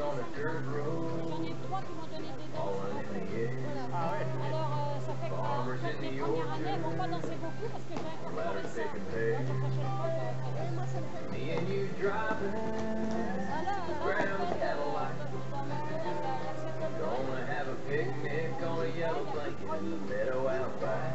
on a dirt road, J'en ai trois qui m'ont donné des danses. falling in the air. Ah ouais. Alors, ça fait que Farmers en fait, in les the premières années, elles vont pas orchard, danser beaucoup parce que j'ai incorporé ladders ça. taking Donc, hay. la prochaine fois, Moi, ça me fait Me and you driving Grandma's Cadillac. Gonna have a picnic on a yellow blanket in the meadow out back.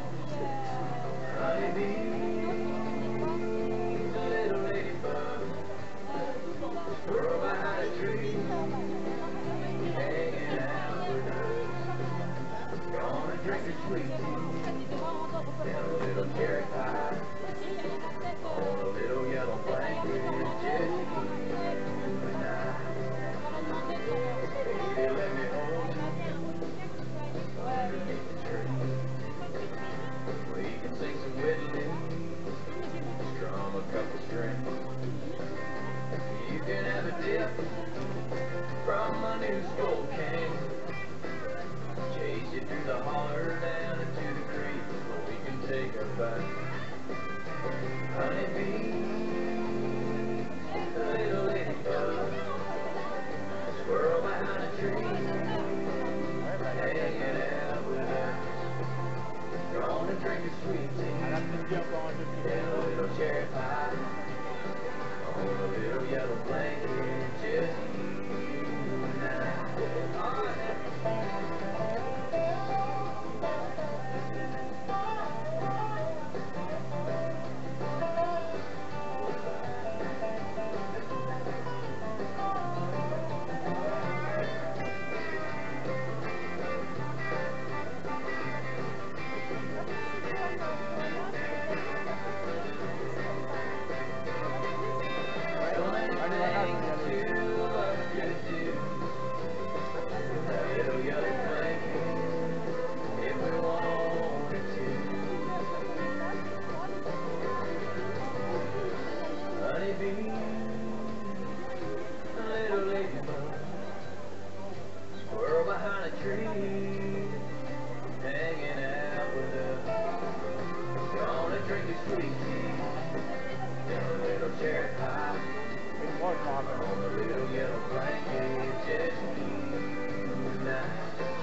Honeybees, a little ladybug, squirrel behind a tree, hanging out with us. Gonna drink a sweet tea and a little cherry pie on a little yellow blanket, just you and I. Baby, let me hold you underneath the tree. We can sing some whittling, strum a couple strings. You can have a dip from my new Skull King. Chase you through the holler down into the creek, or we can take a bite. Honeybee, a little ladybug, squirrel behind a tree, hanging out with us. Gonna drink a sweet tea and a little cherry pie on a little yellow blanket, just you and I. Honeybee, a little ladybug, squirrel behind a tree, hanging out with us. Gonna drink a sweet tea and a little cherry pie on a little yellow blanket, just you and I.